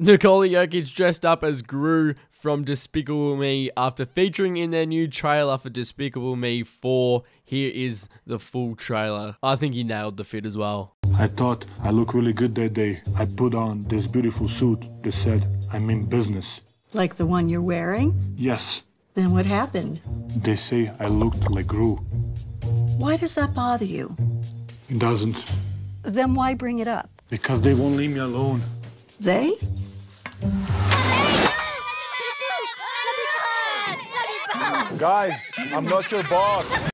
Nikola Jokic dressed up as Gru from Despicable Me after featuring in their new trailer for Despicable Me 4. Here is the full trailer. I think he nailed the fit as well. I thought I looked really good that day. I put on this beautiful suit. They said I'm in business. Like the one you're wearing? Yes. Then what happened? They say I looked like Gru. Why does that bother you? It doesn't. Then why bring it up? Because they won't leave me alone. They? Guys, I'm not your boss.